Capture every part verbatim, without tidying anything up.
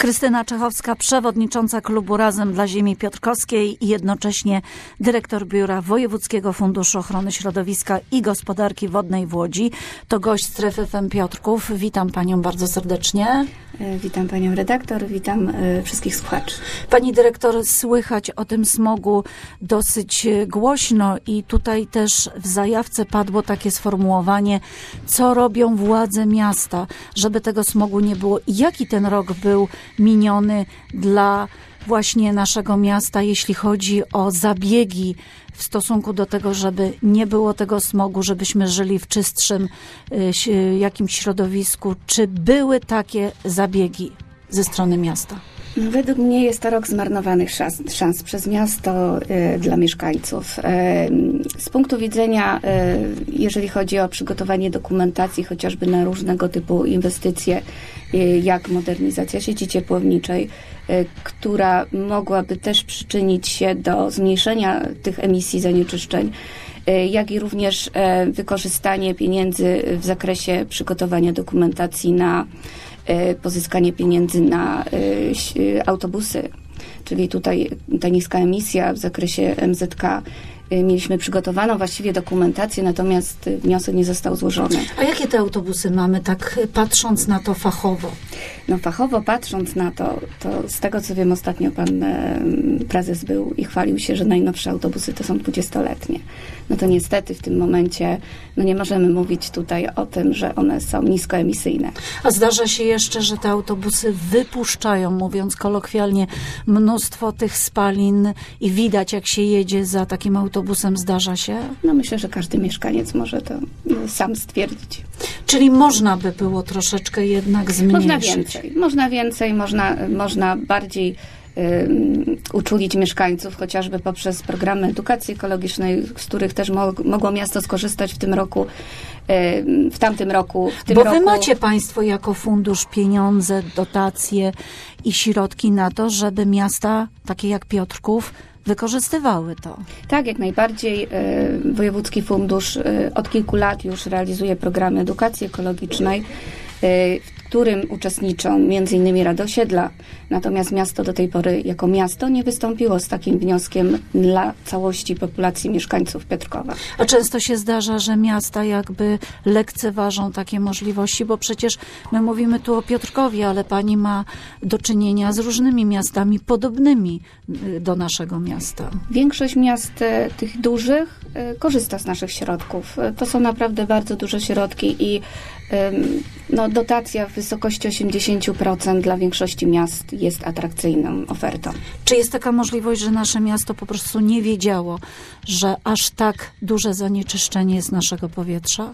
Krystyna Czechowska, przewodnicząca klubu Razem dla Ziemi Piotrkowskiej i jednocześnie dyrektor Biura Wojewódzkiego Funduszu Ochrony Środowiska i Gospodarki Wodnej w Łodzi. To gość Strefy F M Piotrków. Witam panią bardzo serdecznie. Witam panią redaktor, witam wszystkich słuchaczy. Pani dyrektor, słychać o tym smogu dosyć głośno i tutaj też w zajawce padło takie sformułowanie, co robią władze miasta, żeby tego smogu nie było. Jaki ten rok był miniony dla właśnie naszego miasta, jeśli chodzi o zabiegi w stosunku do tego, żeby nie było tego smogu, żebyśmy żyli w czystszym y, jakimś środowisku? Czy były takie zabiegi ze strony miasta? Według mnie jest to rok zmarnowanych szans, szans przez miasto y, dla mieszkańców. Y, z punktu widzenia, y, jeżeli chodzi o przygotowanie dokumentacji, chociażby na różnego typu inwestycje, y, jak modernizacja sieci ciepłowniczej, y, która mogłaby też przyczynić się do zmniejszenia tych emisji zanieczyszczeń, y, jak i również y, wykorzystanie pieniędzy w zakresie przygotowania dokumentacji na pozyskanie pieniędzy na autobusy, czyli tutaj ta niska emisja w zakresie M Z K. Mieliśmy przygotowaną właściwie dokumentację, natomiast wniosek nie został złożony. A jakie te autobusy mamy, tak patrząc na to fachowo? No fachowo patrząc na to, to z tego co wiem, ostatnio pan prezes był i chwalił się, że najnowsze autobusy to są dwudziestoletnie. No to niestety w tym momencie no nie możemy mówić tutaj o tym, że one są niskoemisyjne. A zdarza się jeszcze, że te autobusy wypuszczają, mówiąc kolokwialnie, mnóstwo tych spalin i widać, jak się jedzie za takim autobusem. Zdarza się? No myślę, że każdy mieszkaniec może to sam stwierdzić. Czyli można by było troszeczkę jednak zmniejszyć. Można więcej, można więcej, można, można bardziej um, uczulić mieszkańców, chociażby poprzez programy edukacji ekologicznej, z których też mo- mogło miasto skorzystać w tym roku, um, w tamtym roku. W tym Bo roku. wy macie państwo jako fundusz pieniądze, dotacje i środki na to, żeby miasta takie jak Piotrków wykorzystywały to. Tak, jak najbardziej. Wojewódzki Fundusz od kilku lat już realizuje programy edukacji ekologicznej, w którym uczestniczą między innymi Rady Osiedla. Natomiast miasto do tej pory jako miasto nie wystąpiło z takim wnioskiem dla całości populacji mieszkańców Piotrkowa. A często się zdarza, że miasta jakby lekceważą takie możliwości, bo przecież my mówimy tu o Piotrkowie, ale pani ma do czynienia z różnymi miastami podobnymi do naszego miasta. Większość miast tych dużych korzysta z naszych środków. To są naprawdę bardzo duże środki i no, dotacja w wysokości osiemdziesiąt procent dla większości miast jest atrakcyjną ofertą. Czy jest taka możliwość, że nasze miasto po prostu nie wiedziało, że aż tak duże zanieczyszczenie jest naszego powietrza?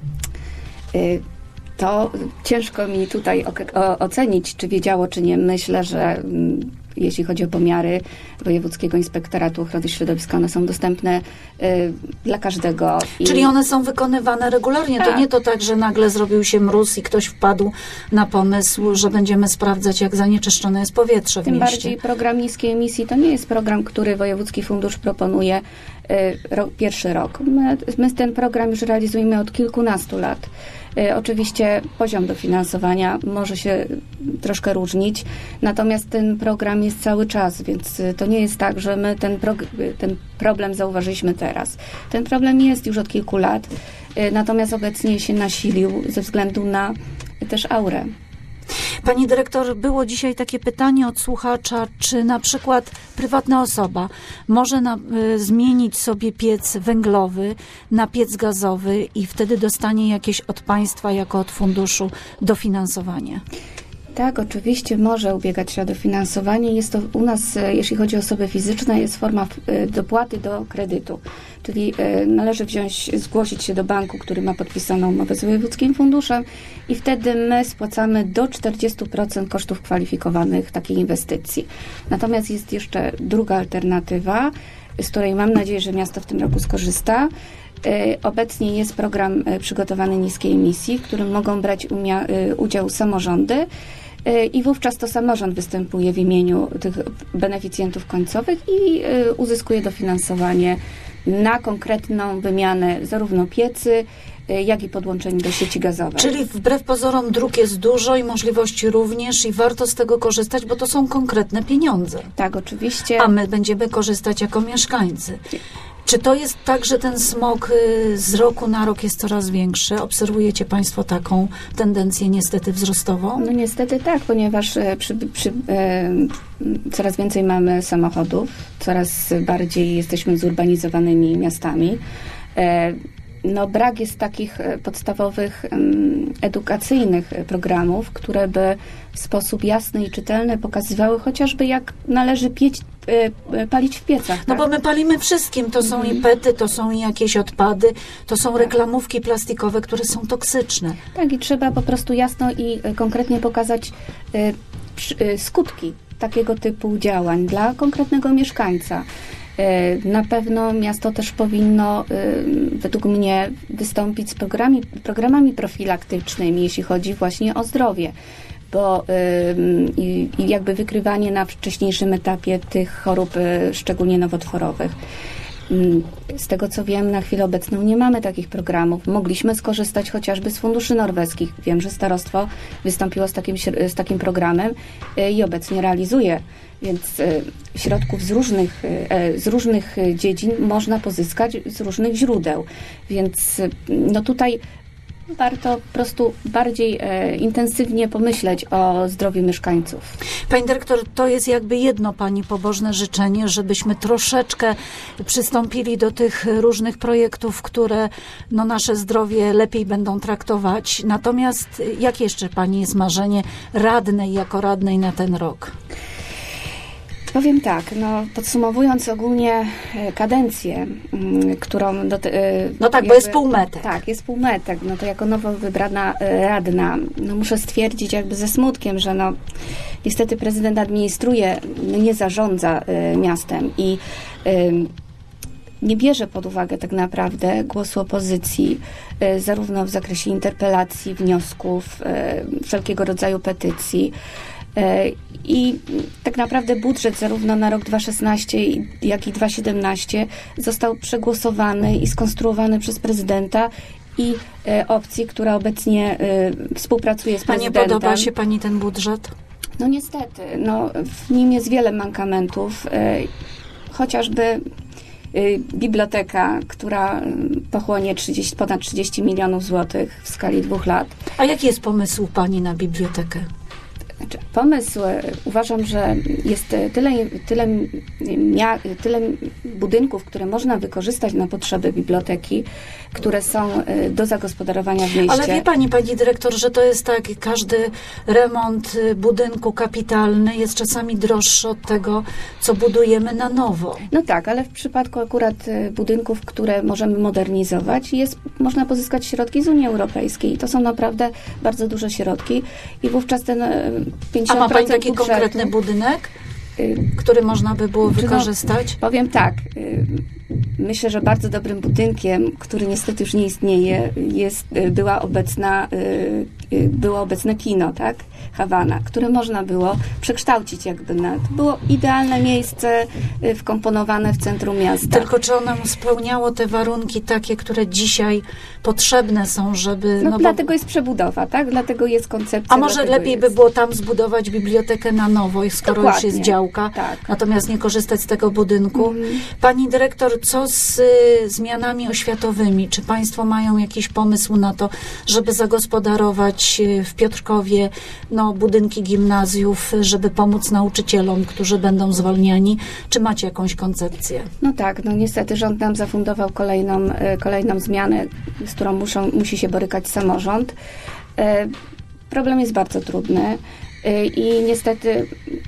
To ciężko mi tutaj ocenić, czy wiedziało, czy nie. Myślę, że jeśli chodzi o pomiary Wojewódzkiego Inspektoratu Ochrony Środowiska, one są dostępne y, dla każdego. I... Czyli one są wykonywane regularnie? Tak. To nie to tak, że nagle zrobił się mróz i ktoś wpadł na pomysł, że będziemy sprawdzać, jak zanieczyszczone jest powietrze w Tym mieście. bardziej program niskiej emisji to nie jest program, który Wojewódzki Fundusz proponuje y, ro, pierwszy rok. My, my ten program już realizujemy od kilkunastu lat. Y, oczywiście poziom dofinansowania może się troszkę różnić, natomiast ten program jest cały czas, więc to nie jest tak, że my ten, prog- ten problem zauważyliśmy teraz. Ten problem jest już od kilku lat, y, natomiast obecnie się nasilił ze względu na też aurę. Pani dyrektor, było dzisiaj takie pytanie od słuchacza, czy na przykład prywatna osoba może na, y, zmienić sobie piec węglowy na piec gazowy i wtedy dostanie jakieś od państwa jako od funduszu dofinansowanie? Tak, oczywiście może ubiegać się o dofinansowanie. Jest to u nas, jeśli chodzi o osoby fizyczne, jest forma dopłaty do kredytu. Czyli należy wziąć, zgłosić się do banku, który ma podpisaną umowę z Wojewódzkim Funduszem i wtedy my spłacamy do czterdzieści procent kosztów kwalifikowanych takiej inwestycji. Natomiast jest jeszcze druga alternatywa, z której mam nadzieję, że miasto w tym roku skorzysta. Obecnie jest program przygotowany niskiej emisji, w którym mogą brać umia- udział samorządy i wówczas to samorząd występuje w imieniu tych beneficjentów końcowych i uzyskuje dofinansowanie na konkretną wymianę zarówno piecy, jak i podłączenie do sieci gazowej. Czyli wbrew pozorom dróg jest dużo i możliwości również i warto z tego korzystać, bo to są konkretne pieniądze. Tak, oczywiście. A my będziemy korzystać jako mieszkańcy. Czy to jest tak, że ten smog z roku na rok jest coraz większy? Obserwujecie Państwo taką tendencję niestety wzrostową? No niestety tak, ponieważ przy, przy, e, coraz więcej mamy samochodów, coraz bardziej jesteśmy zurbanizowanymi miastami. E, No, brak jest takich podstawowych um, edukacyjnych programów, które by w sposób jasny i czytelny pokazywały chociażby, jak należy piec, y, palić w piecach. Tak? No bo my palimy wszystkim. To są mm. i pety, to są i jakieś odpady, to są tak. reklamówki plastikowe, które są toksyczne. Tak, i trzeba po prostu jasno i konkretnie pokazać y, przy, y, skutki takiego typu działań dla konkretnego mieszkańca. Na pewno miasto też powinno, według mnie, wystąpić z programami, programami profilaktycznymi, jeśli chodzi właśnie o zdrowie, bo i, i jakby wykrywanie na wcześniejszym etapie tych chorób, szczególnie nowotworowych. Z tego co wiem, na chwilę obecną nie mamy takich programów. Mogliśmy skorzystać chociażby z funduszy norweskich. Wiem, że starostwo wystąpiło z takim, z takim programem i obecnie realizuje. Więc środków z różnych, z różnych dziedzin można pozyskać z różnych źródeł. Więc no tutaj warto po prostu bardziej e, intensywnie pomyśleć o zdrowiu mieszkańców. Pani dyrektor, to jest jakby jedno Pani pobożne życzenie, żebyśmy troszeczkę przystąpili do tych różnych projektów, które no, nasze zdrowie lepiej będą traktować. Natomiast jakie jeszcze Pani jest marzenie radnej jako radnej na ten rok? Powiem tak, no podsumowując ogólnie kadencję, którą... Do, no tak, jakby, bo jest półmetek. Tak, jest półmetek. No to jako nowo wybrana radna, no muszę stwierdzić jakby ze smutkiem, że no niestety prezydent administruje, nie zarządza miastem i nie bierze pod uwagę tak naprawdę głosu opozycji, zarówno w zakresie interpelacji, wniosków, wszelkiego rodzaju petycji. I tak naprawdę budżet zarówno na rok dwa tysiące szesnasty, jak i dwa tysiące siedemnasty został przegłosowany i skonstruowany przez prezydenta i e, opcji, która obecnie e, współpracuje z prezydentem. A nie podoba się Pani ten budżet? No niestety, no, w nim jest wiele mankamentów, e, chociażby e, biblioteka, która pochłonie trzydzieści, ponad trzydzieści milionów złotych w skali dwóch lat. A jaki jest pomysł Pani na bibliotekę? Znaczy, pomysł, uważam, że jest tyle, tyle, mia, tyle budynków, które można wykorzystać na potrzeby biblioteki, które są do zagospodarowania w mieście. Ale wie Pani, Pani dyrektor, że to jest tak, każdy remont budynku kapitalny jest czasami droższy od tego, co budujemy na nowo. No tak, ale w przypadku akurat budynków, które możemy modernizować, jest, można pozyskać środki z Unii Europejskiej. To są naprawdę bardzo duże środki i wówczas ten pięćdziesiąt procent A ma Pani taki budżetu, konkretny budynek, który można by było wykorzystać? No, powiem tak, myślę, że bardzo dobrym budynkiem, który niestety już nie istnieje, jest, była obecna, było obecne kino, tak? Hawana, które można było przekształcić jakby na... To było idealne miejsce wkomponowane w centrum miasta. Tylko czy ono spełniało te warunki takie, które dzisiaj potrzebne są, żeby... No, no dlatego bo... jest przebudowa, tak? Dlatego jest koncepcja. A może lepiej jest... by było tam zbudować bibliotekę na nowo, skoro Dokładnie. już jest działka, Tak. natomiast nie korzystać z tego budynku. Mhm. Pani dyrektor, co z y, zmianami oświatowymi? Czy Państwo mają jakiś pomysł na to, żeby zagospodarować y, w Piotrkowie no, budynki gimnazjów, żeby pomóc nauczycielom, którzy będą zwalniani? Czy macie jakąś koncepcję? No tak, no niestety rząd nam zafundował kolejną, kolejną zmianę, z którą muszą, musi się borykać samorząd. Problem jest bardzo trudny i niestety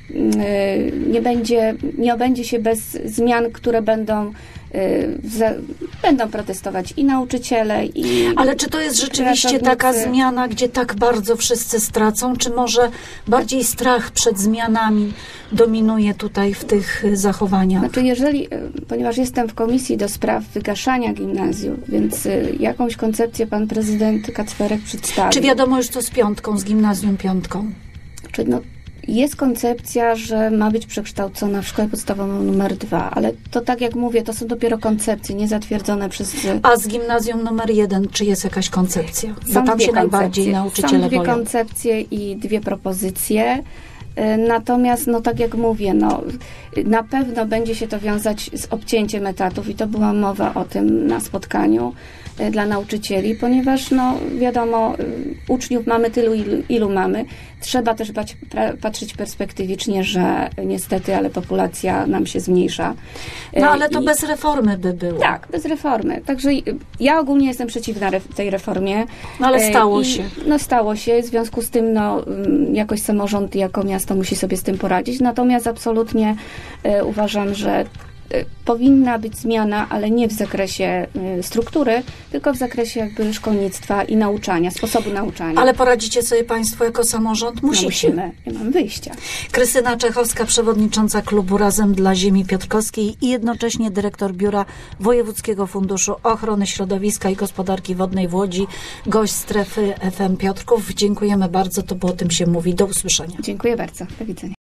nie będzie, nie obędzie się bez zmian, które będą Za, będą protestować i nauczyciele, i Ale czy to jest rzeczywiście taka zmiana, gdzie tak bardzo wszyscy stracą, czy może bardziej strach przed zmianami dominuje tutaj w tych zachowaniach? Znaczy, jeżeli, ponieważ jestem w komisji do spraw wygaszania gimnazjów, więc jakąś koncepcję pan prezydent Kacperek przedstawił. Czy wiadomo już co z piątką, z gimnazjum piątką? Czy no, jest koncepcja, że ma być przekształcona w szkołę podstawową numer dwa, ale to tak jak mówię, to są dopiero koncepcje, nie zatwierdzone przez... A z gimnazjum numer jeden, czy jest jakaś koncepcja? Bo Są tam dwie się najbardziej koncepcje. nauczyciele Są dwie boją. koncepcje i dwie propozycje. Natomiast, no tak jak mówię, no, na pewno będzie się to wiązać z obcięciem etatów i to była mowa o tym na spotkaniu dla nauczycieli, ponieważ, no wiadomo, uczniów mamy tylu, ilu, ilu mamy. Trzeba też bać, pra, patrzeć perspektywicznie, że niestety, ale populacja nam się zmniejsza. No ale to I, bez reformy by było. Tak, bez reformy. Także ja ogólnie jestem przeciwna ref, tej reformie. No ale stało I, się. No stało się, w związku z tym no, jakoś samorząd jako miasto musi sobie z tym poradzić. Natomiast absolutnie e, uważam, że powinna być zmiana, ale nie w zakresie struktury, tylko w zakresie jakby szkolnictwa i nauczania, sposobu nauczania. Ale poradzicie sobie Państwo jako samorząd? Musicie. No musimy, nie mam wyjścia. Krystyna Czechowska, przewodnicząca klubu Razem dla Ziemi Piotrkowskiej i jednocześnie dyrektor Biura Wojewódzkiego Funduszu Ochrony Środowiska i Gospodarki Wodnej w Łodzi, gość strefy F M Piotrków. Dziękujemy bardzo, to było o tym się mówi. Do usłyszenia. Dziękuję bardzo. Do widzenia.